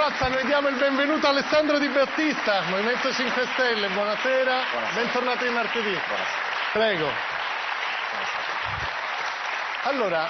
Crozza, noi diamo il benvenuto a Alessandro Di Battista, Movimento 5 Stelle, buonasera, bentornato di martedì. Buonasera. Prego. Allora,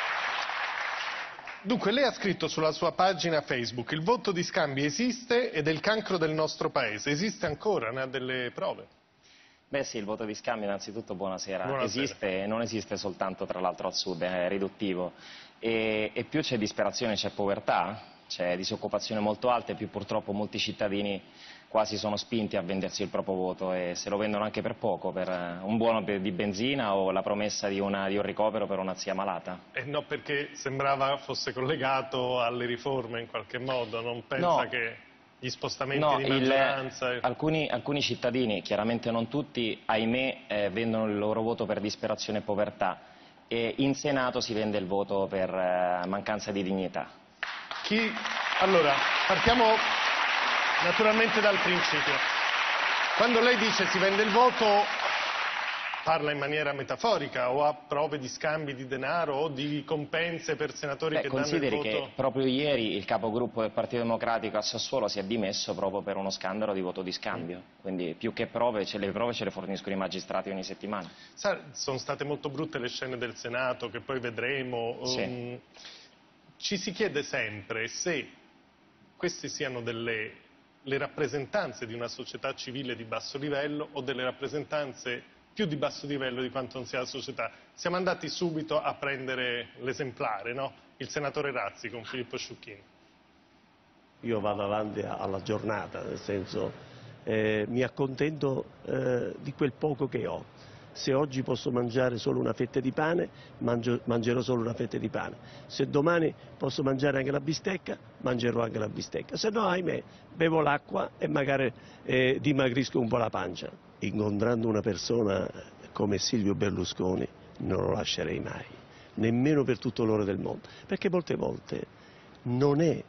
dunque lei ha scritto sulla sua pagina Facebook: il voto di scambi esiste ed è il cancro del nostro paese. Esiste ancora? Ne ha delle prove? Beh sì, il voto di scambio innanzitutto buonasera. Esiste e non esiste soltanto tra l'altro al sud, è riduttivo. E più c'è disperazione, c'è povertà, c'è disoccupazione molto alta e più purtroppo molti cittadini quasi sono spinti a vendersi il proprio voto e se lo vendono anche per poco, per un buono di benzina o la promessa di un ricovero per una zia malata. No, perché sembrava fosse collegato alle riforme in qualche modo, non pensa che gli spostamenti di maggioranza... Alcuni cittadini, chiaramente non tutti, ahimè, vendono il loro voto per disperazione e povertà e in Senato si vende il voto per mancanza di dignità. Allora, partiamo naturalmente dal principio. Quando lei dice si vende il voto, parla in maniera metaforica o ha prove di scambi di denaro o di compense per senatori che danno il voto? Consideri che proprio ieri il capogruppo del Partito Democratico a Sassuolo si è dimesso proprio per uno scandalo di voto di scambio, quindi più che prove, le prove ce le forniscono i magistrati ogni settimana. Sono state molto brutte le scene del Senato che poi vedremo. Sì. Ci si chiede sempre se queste siano le rappresentanze di una società civile di basso livello o delle rappresentanze più di basso livello di quanto non sia la società. Siamo andati subito a prendere l'esemplare, no? Il senatore Razzi con Filippo Sciucchini. Io vado avanti alla giornata, nel senso mi accontento di quel poco che ho. Se oggi posso mangiare solo una fetta di pane, mangerò solo una fetta di pane. Se domani posso mangiare anche la bistecca, mangerò anche la bistecca. Se no, ahimè, bevo l'acqua e magari dimagrisco un po' la pancia. Incontrando una persona come Silvio Berlusconi non lo lascerei mai, nemmeno per tutto l'oro del mondo, perché molte volte non è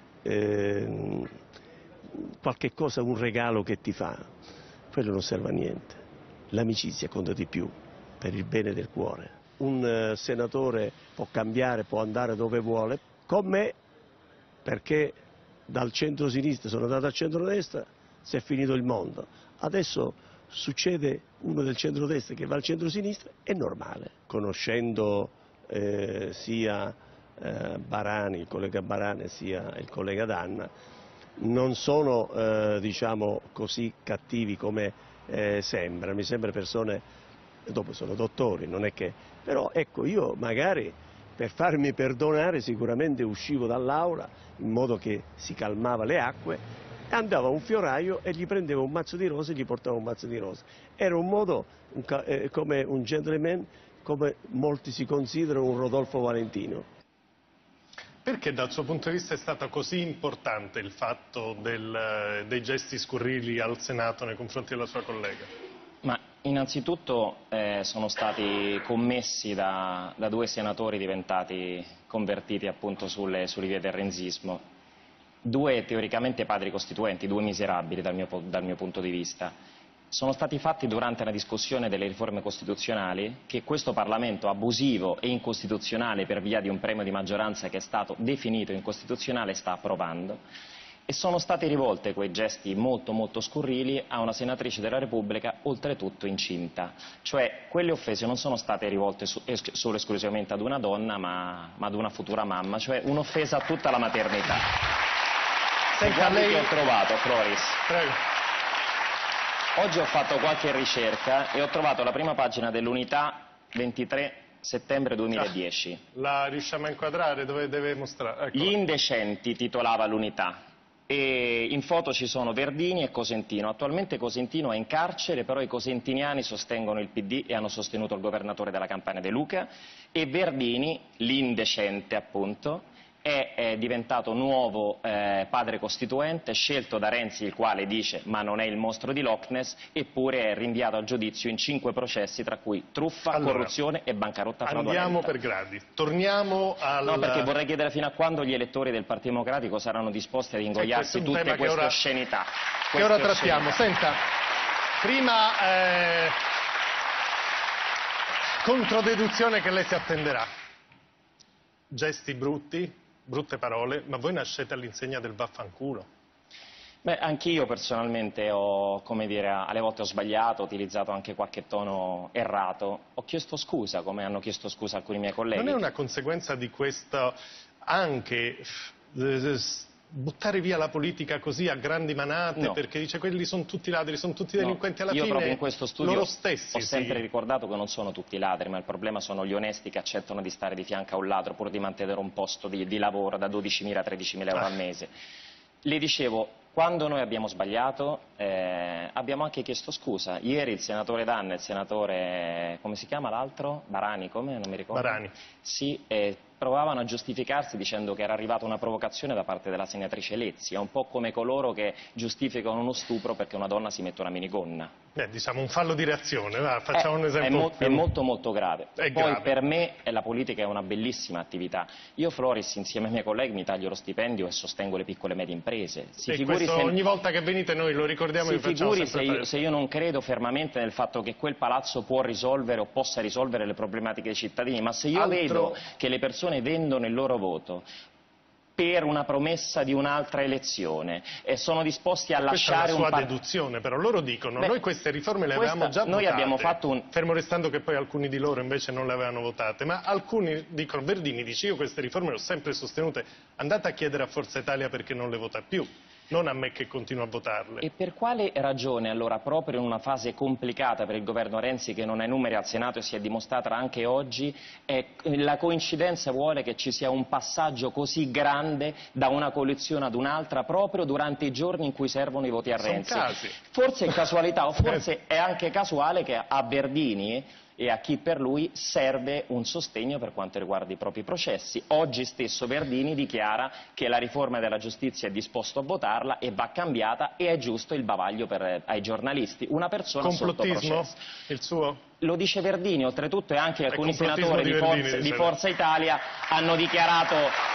qualche cosa, un regalo che ti fa, quello non serve a niente. L'amicizia conta di più, per il bene del cuore. Un senatore può cambiare, può andare dove vuole, con me, perché dal centro-sinistra sono andato al centro-destra, si è finito il mondo. Adesso succede uno del centro-destra che va al centro-sinistra, è normale. Conoscendo sia Barani, il collega Barani, sia il collega D'Anna, non sono diciamo così cattivi come sembra, mi sembra persone, dopo sono dottori, non è che, però ecco, io magari per farmi perdonare sicuramente uscivo dall'aula in modo che si calmava le acque, andavo a un fioraio e gli prendevo un mazzo di rose e gli portavo un mazzo di rose. Era un modo, come un gentleman, come molti si considerano un Rodolfo Valentino. Perché dal suo punto di vista è stato così importante il fatto dei gesti scurrili al Senato nei confronti della sua collega? Ma innanzitutto sono stati commessi da due senatori diventati convertiti appunto sulle vie del renzismo. Due teoricamente padri costituenti, due miserabili dal mio punto di vista. Sono stati fatti durante una discussione delle riforme costituzionali che questo Parlamento abusivo e incostituzionale per via di un premio di maggioranza che è stato definito incostituzionale sta approvando e sono stati rivolte quei gesti molto molto scurrili a una senatrice della Repubblica oltretutto incinta. Cioè quelle offese non sono state rivolte solo esclusivamente ad una donna ma ad una futura mamma, cioè un'offesa a tutta la maternità. Senta, lei... che ho trovato, Floris. Prego. Oggi ho fatto qualche ricerca e ho trovato la prima pagina dell'Unità 23 settembre 2010. La riusciamo a inquadrare? Dove deve mostrare? Eccola. Gli indecenti titolava l'Unità e in foto ci sono Verdini e Cosentino. Attualmente Cosentino è in carcere, però i cosentiniani sostengono il PD e hanno sostenuto il governatore della Campania De Luca e Verdini, l'indecente appunto, è diventato nuovo padre costituente, scelto da Renzi, il quale dice ma non è il mostro di Loch Ness, eppure è rinviato al giudizio in 5 processi, tra cui truffa, corruzione e bancarotta fraudolenta. Andiamo per gradi, torniamo al... No, perché vorrei chiedere fino a quando gli elettori del Partito Democratico saranno disposti ad ingoiarsi tutte queste oscenità. Che ora trattiamo. Senta, prima controdeduzione che lei si attenderà. Gesti brutti, brutte parole, ma voi nascete all'insegna del vaffanculo. Beh, anch'io personalmente ho, come dire, alle volte ho sbagliato, ho utilizzato anche qualche tono errato. Ho chiesto scusa, come hanno chiesto scusa alcuni miei colleghi. Non è una conseguenza di questo anche buttare via la politica così a grandi manate, No. perché dice quelli sono tutti ladri, sono tutti delinquenti, alla io fine proprio in questo studio loro stessi ho sempre ricordato che non sono tutti ladri, ma il problema sono gli onesti che accettano di stare di fianco a un ladro pur di mantenere un posto di lavoro da 12.000 a 13.000 euro al mese. Le dicevo, quando noi abbiamo sbagliato abbiamo anche chiesto scusa. Ieri il senatore D'Anna e il senatore, come si chiama l'altro? Barani, come? Non mi ricordo. Barani. Sì, provavano a giustificarsi dicendo che era arrivata una provocazione da parte della senatrice Lezzi. È un po' come coloro che giustificano uno stupro perché una donna si mette una minigonna. Diciamo un fallo di reazione, facciamo un esempio è molto molto grave. È Poi grave. per me la politica è una bellissima attività. Io Floris insieme ai miei colleghi mi taglio lo stipendio e sostengo le piccole e medie imprese. E questo ogni volta che venite noi lo ricordiamo e si facciamo figuri sempre se io non credo fermamente nel fatto che quel palazzo può risolvere o possa risolvere le problematiche dei cittadini, ma se io vedo che le persone vendono il loro voto per una promessa di un'altra elezione e sono disposti a lasciare un questa è una sua deduzione, però loro dicono noi queste riforme le avevamo già votate, noi abbiamo fatto fermo restando che poi alcuni di loro invece non le avevano votate, ma alcuni dicono, Verdini dice io queste riforme le ho sempre sostenute, andate a chiedere a Forza Italia perché non le vota più, non a me che continuo a votarle. E per quale ragione allora, proprio in una fase complicata per il governo Renzi che non ha i numeri al Senato e si è dimostrata anche oggi, la coincidenza vuole che ci sia un passaggio così grande da una coalizione ad un'altra proprio durante i giorni in cui servono i voti a Renzi? Sono casi. Forse è casualità o forse è anche casuale che a Verdini e a chi per lui serve un sostegno per quanto riguarda i propri processi. Oggi stesso Verdini dichiara che la riforma della giustizia è disposto a votarla e va cambiata e è giusto il bavaglio ai giornalisti. Una persona sotto processo. Il suo? Lo dice Verdini, oltretutto e anche alcuni complottismo senatori di Forza Italia hanno dichiarato...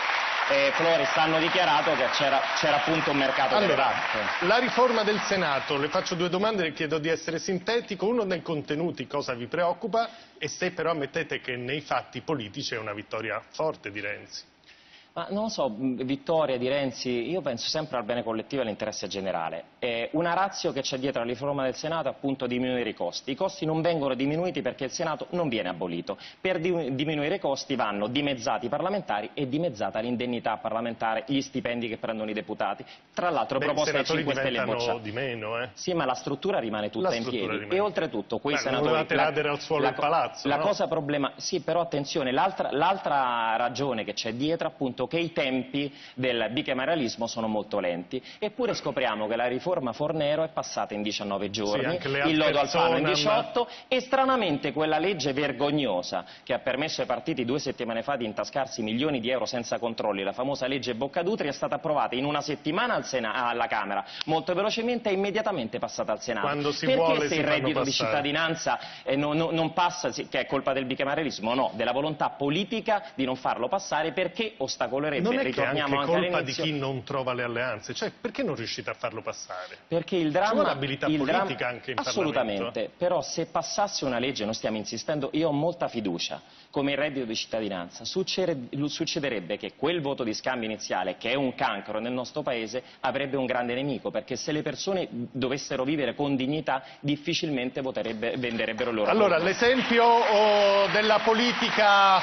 Floris, hanno dichiarato che c'era appunto un mercato delle vacche. La riforma del Senato, le faccio due domande e chiedo di essere sintetico. Uno, nei contenuti cosa vi preoccupa e se però ammettete che nei fatti politici è una vittoria forte di Renzi. Ma non lo so, vittoria di Renzi, io penso sempre al bene collettivo e all'interesse generale. Una ratio che c'è dietro alla riforma del Senato è appunto diminuire i costi. I costi non vengono diminuiti perché il Senato non viene abolito. Per diminuire i costi vanno dimezzati i parlamentari e dimezzata l'indennità parlamentare, gli stipendi che prendono i deputati. Tra l'altro proposta dei 5 Stelle bocciata. Di meno, Sì, ma la struttura rimane tutta in piedi. E oltretutto quei senatori... Non volevate radere al suolo il palazzo, La cosa sì, però attenzione, l'altra ragione che c'è dietro appunto che i tempi del bicameralismo sono molto lenti, eppure scopriamo che la riforma Fornero è passata in 19 giorni, il lodo Alfano in 18 e stranamente quella legge vergognosa che ha permesso ai partiti 2 settimane fa di intascarsi milioni di euro senza controlli, la famosa legge Boccadutri, è stata approvata in una settimana alla Camera, molto velocemente e immediatamente passata al Senato. Quando si perché vuole se il reddito di cittadinanza non passa, che è colpa del bicameralismo? No, della volontà politica di non farlo passare, perché ostacolerebbe. Non è che è anche colpa di chi non trova le alleanze, cioè perché non riuscite a farlo passare? Perché il dramma... Ci vuole abilità politica anche in assolutamente, Parlamento? però se passasse una legge, non stiamo insistendo, io ho molta fiducia, come il reddito di cittadinanza, succederebbe che quel voto di scambio iniziale, che è un cancro nel nostro Paese, avrebbe un grande nemico, perché se le persone dovessero vivere con dignità, difficilmente venderebbero il loro voto. Allora, l'esempio della politica...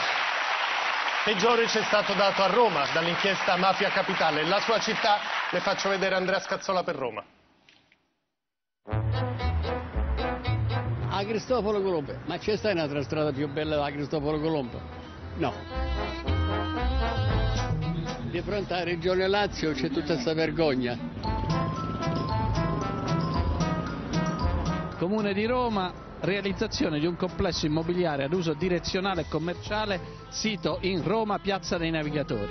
peggiore ci è stato dato a Roma dall'inchiesta Mafia Capitale. La sua città, le faccio vedere Andrea Scazzola per Roma. A Cristoforo Colombo, ma c'è sta un'altra strada più bella da Cristoforo Colombo? No. Di fronte alla Regione Lazio c'è tutta questa vergogna. Comune di Roma, realizzazione di un complesso immobiliare ad uso direzionale e commerciale, sito in Roma, Piazza dei Navigatori.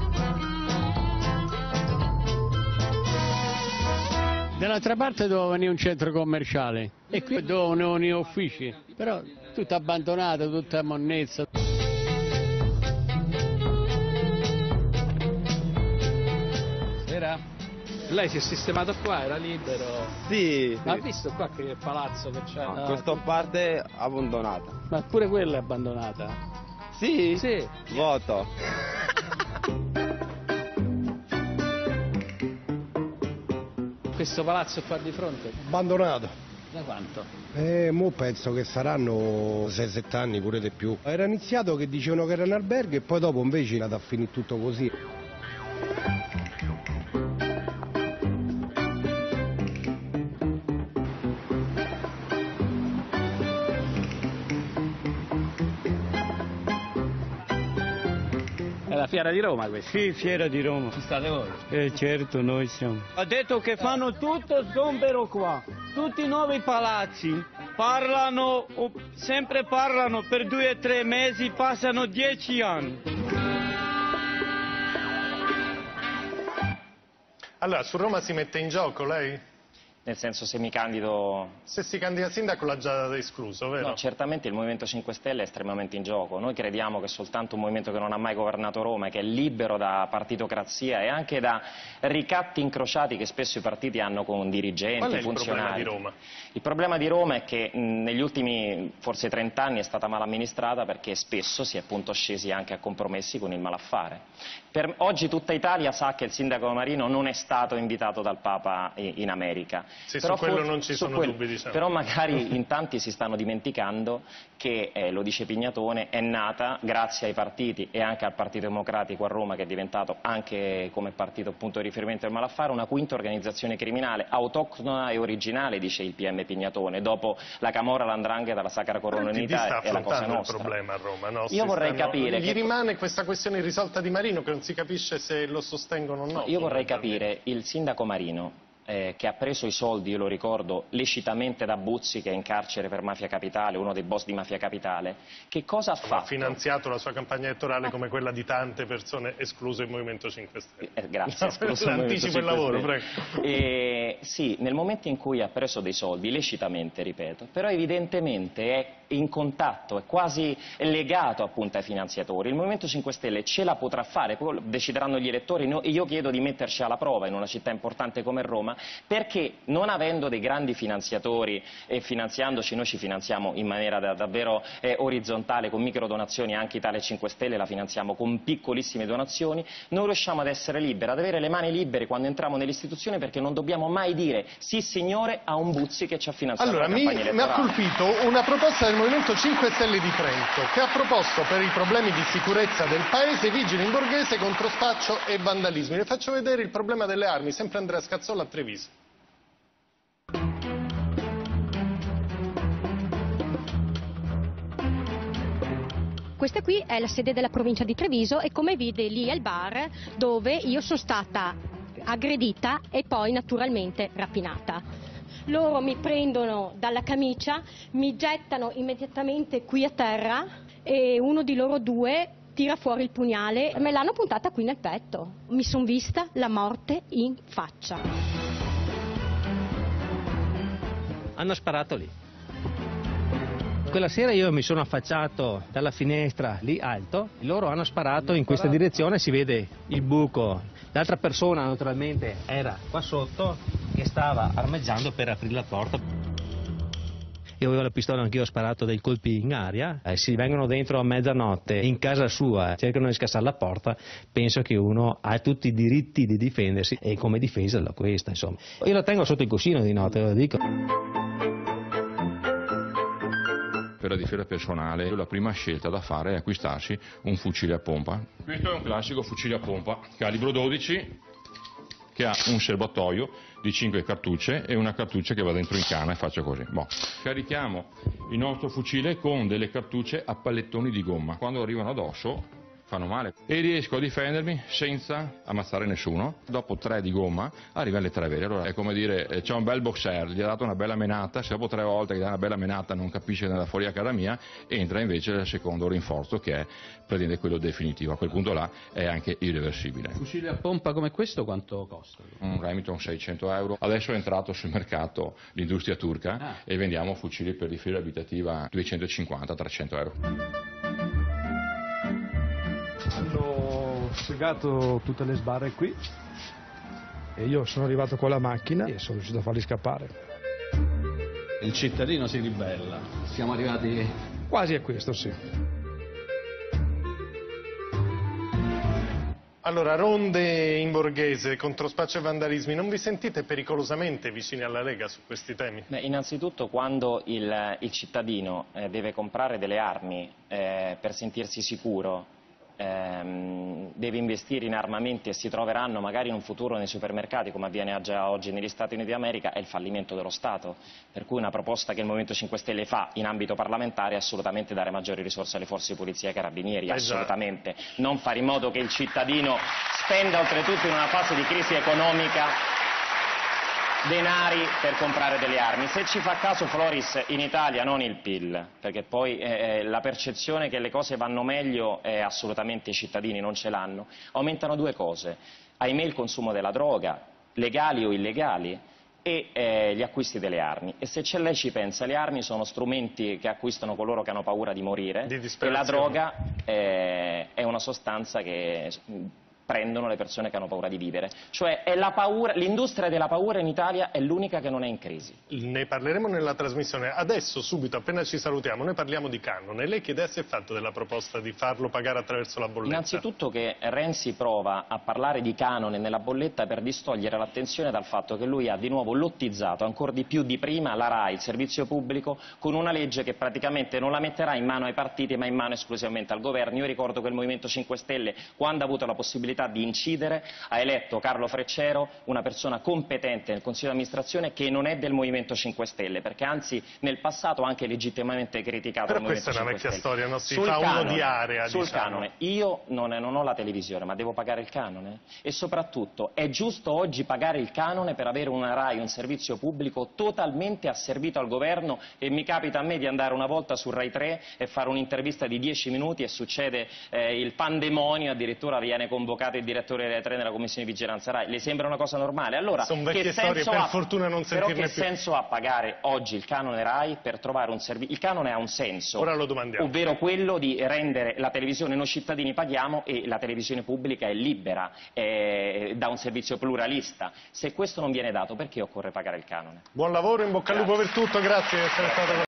Dall'altra parte doveva venire un centro commerciale e qui dovevano venire uffici, però tutto abbandonato, tutta monnezza. Era? Lei si è sistemato qua, era libero? Sì, Ma ha visto qua che palazzo che c'è? no, questa parte abbandonata. Ma pure quella è abbandonata? Sì? Sì. Voto. questo palazzo qua di fronte? Abbandonato. Da quanto? Mo penso che saranno 6-7 anni, pure di più. Era iniziato che dicevano che era un albergo e poi dopo invece è andato a finire tutto così. È la fiera di Roma questa? Sì, fiera di Roma. Ci state voi? Certo, noi siamo. Ha detto che fanno tutto sgombero qua, tutti i nuovi palazzi. Parlano, sempre parlano per 2 o 3 mesi, passano 10 anni. Allora, su Roma si mette in gioco lei? Nel senso, se mi candido... Se si candida sindaco l'ha già escluso, vero? No, certamente il Movimento 5 Stelle è estremamente in gioco. Noi crediamo che soltanto un movimento che non ha mai governato Roma e che è libero da partitocrazia e anche da ricatti incrociati che spesso i partiti hanno con dirigenti, Qual è funzionari. Il problema di Roma? Il problema di Roma è che negli ultimi forse 30 anni è stata mal amministrata perché spesso si è appunto scesi anche a compromessi con il malaffare. Oggi tutta Italia sa che il sindaco Marino non è stato invitato dal Papa in America. Sì, però su quello non ci sono dubbi, diciamo. Però magari in tanti si stanno dimenticando che, lo dice Pignatone, è nata grazie ai partiti e anche al Partito Democratico a Roma, che è diventato anche come partito appunto di riferimento del malaffare una quinta organizzazione criminale autoctona e originale, dice il PM Pignatone, dopo la Camorra, l'Andrangheta, la Sacra Corona Unita e la Cosa Nostra. Il problema a Roma, no? Io vorrei capire... Gli rimane questa questione irrisolta di Marino che non si capisce se lo sostengono o no. Io vorrei capire il sindaco Marino, che ha preso i soldi, io lo ricordo, lecitamente da Buzzi, che è in carcere per Mafia Capitale, uno dei boss di Mafia Capitale, che cosa ha fatto? Ha finanziato la sua campagna elettorale come quella di tante persone, escluso il Movimento 5 Stelle. Grazie, escluso il Movimento 5 Anticipo il lavoro, Stelle. prego. Sì, nel momento in cui ha preso dei soldi, lecitamente, ripeto, però evidentemente è in contatto, è quasi legato appunto ai finanziatori. Il Movimento 5 Stelle ce la potrà fare, poi decideranno gli elettori. Io chiedo di metterci alla prova in una città importante come Roma, perché non avendo dei grandi finanziatori e finanziandoci, noi ci finanziamo in maniera davvero orizzontale, con micro donazioni, anche Italia 5 Stelle la finanziamo con piccolissime donazioni, non riusciamo ad essere liberi, ad avere le mani libere quando entriamo nell'istituzione, perché non dobbiamo mai dire sì signore a un Buzzi che ci ha finanziato allora, la campagna elettorale. Mi ha colpito una proposta del Movimento 5 Stelle di Trento, che ha proposto per i problemi di sicurezza del paese vigili in borghese contro spaccio e vandalismi. Le faccio vedere il problema delle armi, sempre Andrea Scazzola a Treviso. Questa qui è la sede della provincia di Treviso e come vede lì è il bar dove io sono stata aggredita e poi naturalmente rapinata. Loro mi prendono dalla camicia, mi gettano immediatamente qui a terra e uno di loro due tira fuori il pugnale e me l'hanno puntata qui nel petto. Mi sono vista la morte in faccia. Hanno sparato lì. Quella sera io mi sono affacciato dalla finestra lì alto, e loro hanno sparato in questa direzione, si vede il buco. L'altra persona naturalmente era qua sotto che stava armeggiando per aprire la porta. Io avevo la pistola, anch'io ho sparato dei colpi in aria, si vengono dentro a mezzanotte in casa sua, cercano di scassare la porta, penso che uno ha tutti i diritti di difendersi e come difesa da questa, insomma. Io la tengo sotto il cuscino di notte, lo dico. Per la difesa personale la prima scelta da fare è acquistarsi un fucile a pompa. Questo è un classico fucile a pompa, calibro 12, che ha un serbatoio di 5 cartucce e una cartuccia che va dentro in canna e faccio così. Boh. Carichiamo il nostro fucile con delle cartucce a pallettoni di gomma. Quando arrivano addosso fanno male e riesco a difendermi senza ammazzare nessuno. Dopo 3 di gomma arrivano le 3 vere. Allora è come dire, c'è un bel boxer, gli ha dato una bella menata, se dopo 3 volte che dà una bella menata non capisce nella fuori a casa mia, entra invece il secondo rinforzo che è praticamente quello definitivo. A quel punto là è anche irreversibile. Un fucile a pompa come questo quanto costa? Un Remington 600 euro. Adesso è entrato sul mercato l'industria turca e vendiamo fucili per difesa abitativa 250-300 euro. Hanno segato tutte le sbarre qui e io sono arrivato con la macchina e sono riuscito a farli scappare. Il cittadino si ribella. Siamo arrivati quasi a questo, sì. Allora, Allora, ronde in borghese, controspaccio e vandalismi, non vi sentite pericolosamente vicini alla Lega su questi temi? Beh, innanzitutto quando il cittadino deve comprare delle armi per sentirsi sicuro, deve investire in armamenti e si troveranno magari in un futuro nei supermercati, come avviene già oggi negli Stati Uniti d'America, è il fallimento dello Stato. Per cui una proposta che il Movimento 5 Stelle fa in ambito parlamentare è assolutamente dare maggiori risorse alle forze di polizia e ai carabinieri, assolutamente. Non fare in modo che il cittadino spenda oltretutto in una fase di crisi economica denari per comprare delle armi. Se ci fa caso, Floris, in Italia non il PIL, perché poi la percezione che le cose vanno meglio assolutamente i cittadini non ce l'hanno. Aumentano due cose: ahimè il consumo della droga, legali o illegali, e gli acquisti delle armi. E se lei ci pensa, le armi sono strumenti che acquistano coloro che hanno paura di morire, e la droga è una sostanza che prendono le persone che hanno paura di vivere. Cioè è la paura, l'industria della paura in Italia è l'unica che non è in crisi. Ne parleremo nella trasmissione. Adesso, subito, appena ci salutiamo, noi parliamo di canone. Lei che idea si è fatto della proposta di farlo pagare attraverso la bolletta? Innanzitutto che Renzi prova a parlare di canone nella bolletta per distogliere l'attenzione dal fatto che lui ha di nuovo lottizzato ancora di più di prima la RAI, il servizio pubblico, con una legge che praticamente non la metterà in mano ai partiti ma in mano esclusivamente al governo. Io ricordo che il Movimento 5 Stelle, quando ha avuto la possibilità di incidere, ha eletto Carlo Freccero, una persona competente nel Consiglio di amministrazione che non è del Movimento 5 Stelle, perché anzi nel passato ha anche legittimamente criticato il Movimento 5 Stelle. Però questa è una vecchia storia, non si fa uno di area, sul diciamo. Canone, io non ho la televisione, ma devo pagare il canone? E soprattutto, è giusto oggi pagare il canone per avere una RAI, un servizio pubblico totalmente asservito al governo? E mi capita a me di andare una volta su Rai 3 e fare un'intervista di 10 minuti e succede il pandemonio, addirittura viene convocato il direttore Rai 3 nella commissione di vigilanza RAI. Le sembra una cosa normale? Allora, sono vecchie storie, per fortuna non sentirne però che più. Senso ha pagare oggi il canone RAI per trovare un servizio? Il canone ha un senso, ora lo domandiamo, ovvero quello di rendere la televisione, noi cittadini paghiamo e la televisione pubblica è libera, da un servizio pluralista. Se questo non viene dato, perché occorre pagare il canone? Buon lavoro, in bocca al lupo per tutto, grazie di essere stato con noi.